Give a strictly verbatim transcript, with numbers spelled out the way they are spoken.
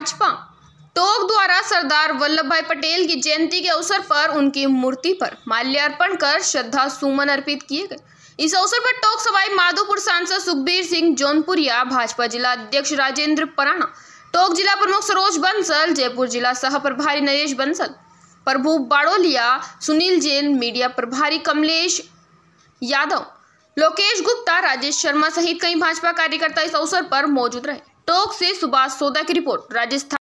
भाजपा टोंक द्वारा सरदार वल्लभ भाई पटेल की जयंती के अवसर पर उनकी मूर्ति पर माल्यार्पण कर श्रद्धा सुमन अर्पित किए गए। इस अवसर पर टोंक सवाई माधोपुर सांसद सुखबीर सिंह जौनपुरिया, भाजपा जिला अध्यक्ष राजेंद्र पराणा, टोंक जिला प्रमुख सरोज बंसल, जयपुर जिला सह प्रभारी नरेश बंसल, प्रभु बाड़ोलिया, सुनील जैन, मीडिया प्रभारी कमलेश यादव, लोकेश गुप्ता, राजेश शर्मा सहित कई भाजपा कार्यकर्ता इस अवसर पर मौजूद रहे। टोंक से सुभाष सोदा की रिपोर्ट, राजस्थान।